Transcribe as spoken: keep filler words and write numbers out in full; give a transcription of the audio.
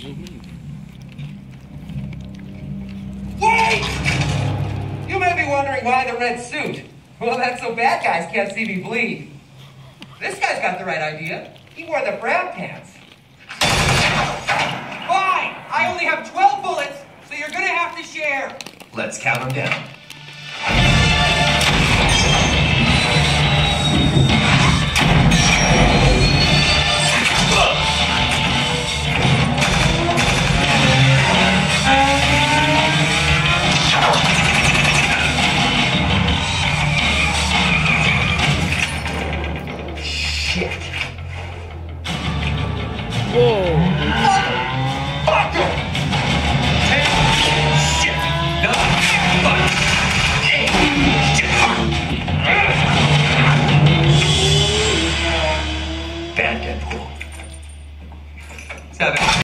Wait! You may be wondering why the red suit. Well, that's so bad guys can't see me bleed. This guy's got the right idea. He wore the brown pants. Fine! I only have twelve bullets, so you're gonna have to share. Let's count them down. Shit. Whoa. Motherfucker! Ten, shit, nine, five, eight, shit. Bad Deadpool. Seven.